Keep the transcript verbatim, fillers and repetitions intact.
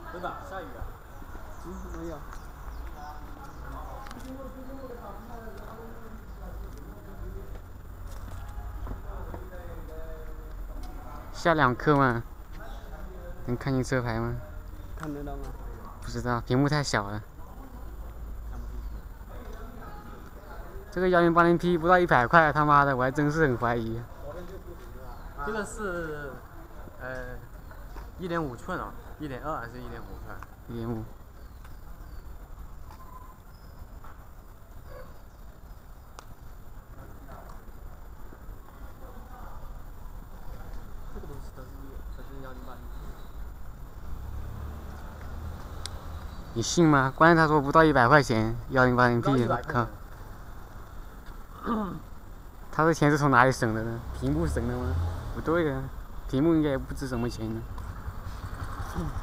真的下雨啊？ 嗯，没有。 下两课吗？能看清车牌吗？ 看得到吗？ 不知道，屏幕太小了。这个幺零八零 P 不到一百块，他妈的，我还真是很怀疑。 这个是呃一点五寸啊，一点二还是一点五寸？ 一点五。 这个都是都是都是幺零八零。 你信吗？关键他说不到一百块钱，幺零八零 P， 我靠！他这钱是从哪里省的呢？屏幕省的吗？不对啊，屏幕应该也不值什么钱呢。